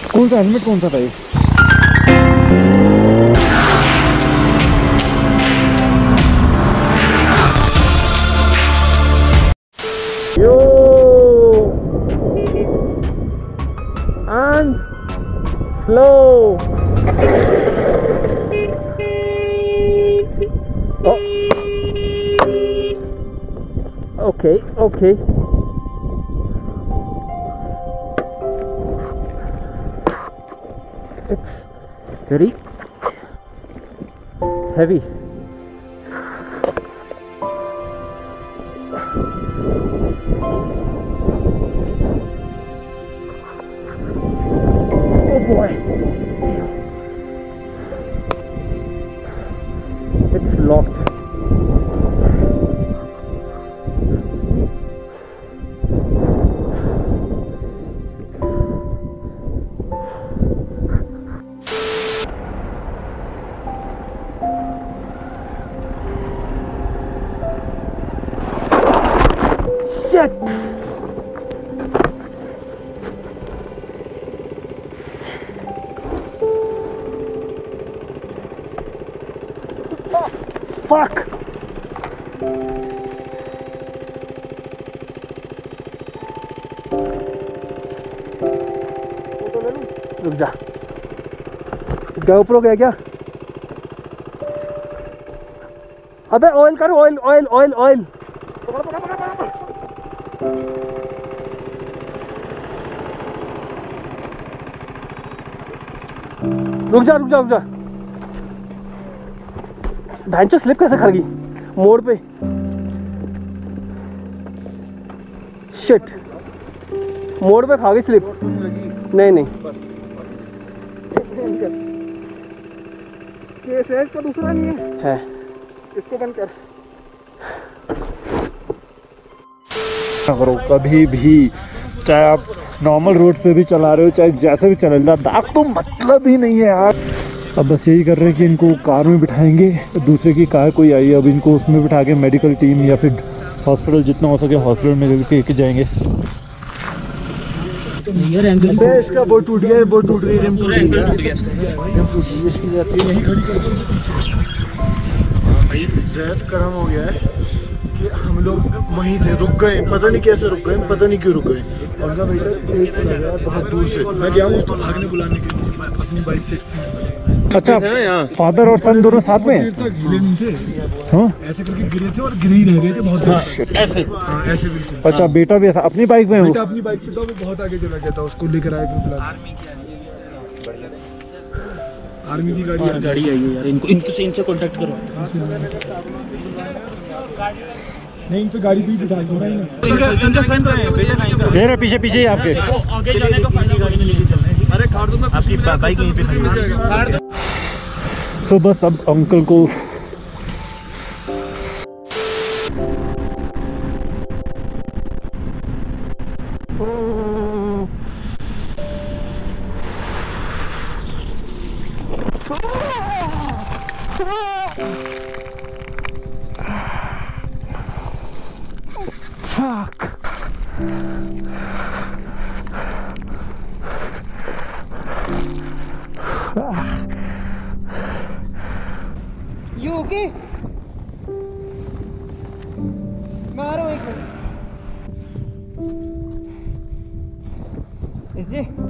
कौन सा हेलमेट कौन सा था ये? यो and slow. Oh. Okay. It's very heavy. Oh boy. It's locked. Shit! Oh, fuck! रुक जा। GoPro गया क्या? अबे ऑयल कर, ऑयल। रुक जा। भैंचो स्लिप कैसे खा गई मोड़ पे? शिट, मोड़ पे खा गई स्लिप। नहीं केस है इसका, दूसरा नहीं है। इसको बंद कर। करो कभी भी, चाहे आप नॉर्मल रोड पे भी चला रहे हो, चाहे जैसे भी चल रहा, दाग तो मतलब ही नहीं है यार। अब बस यही कर रहे हैं कि इनको कार में बिठाएंगे, दूसरे की कार कोई आई है, अब इनको उसमें बिठा के मेडिकल टीम या फिर हॉस्पिटल, जितना हो सके हॉस्पिटल में लेके जाएंगे। इसका बोर्ड टूट गया, रिम टूट गई, इसकी जाती है यही खड़ी कर दो। भाई ज़्यादा गर्म हो गया है कि हम लोग वहीं थे, रुक गए, पता नहीं कैसे रुक गए, पता नहीं क्यों रुक गए। और ना भैया तेज से लग रहा है, बहुत दूर से मैं गया हूँ उसको भागने बुलाने के लिए, मैं अपनी बाइक से स्पीड। अच्छा, फादर और सन दोनों साथ में हिले नहीं थे। हाँ, ऐसे करके गिरे थे और गिरे ही रह गए थे बहुत ऐसे। हाँ ऐसे बिल्कुल। अच्छा, बेटा भी ऐसा अपनी बाइक में? बेटा अपनी बाइक से था, वो बहुत आगे चला गया था, उसको लेकर आए आर्मी की गाड़ी आई है यार। इनसे कांटेक्ट करो। नहीं, इनसे गाड़ी पे बिठा दो ना। पीछे ही आपके आगे जाने का फाइनल गाड़ी में लेके चलना है। अरे खाड़ दूं मैं, आपकी बाइक यहीं पे खड़ी है। तो बस अब अंकल को fuck. You okay? मारो एक मिनट।